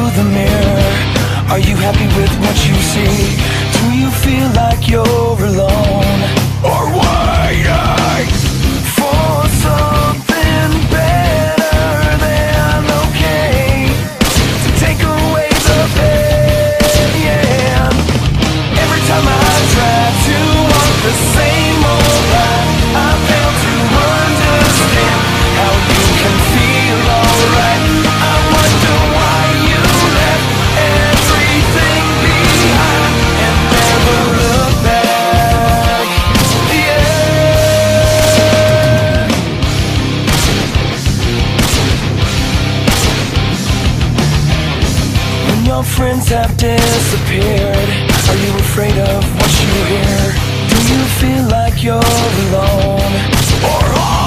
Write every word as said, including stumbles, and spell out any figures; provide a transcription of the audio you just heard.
the mirror, are you happy with what you see? Do you feel like you're alone, or waiting for something better than okay to take away the pain? Yeah. Every time I try to walk the same old path, I fail to understand how you can feel alright. I wonder why you left everything behind and never look back. Yeah. When your friends have disappeared, are you afraid of what you hear? Do you feel like you're alone, or